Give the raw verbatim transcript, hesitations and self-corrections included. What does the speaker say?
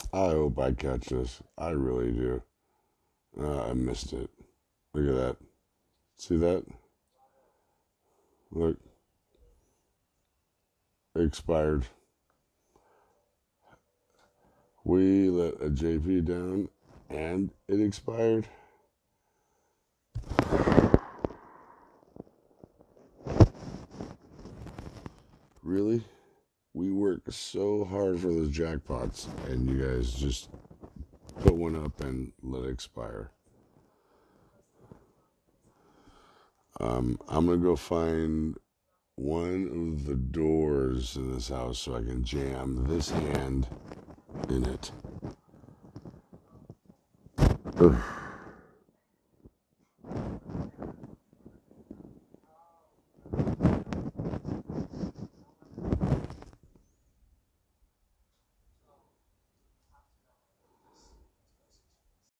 I hope I catch this. I really do. Uh, I missed it. Look at that. See that? Look, it expired. We let a J P down and it expired. Really? We work so hard for those jackpots and you guys just put one up and let it expire. Um, I'm going to go find one of the doors in this house so I can jam this hand in it. Ugh.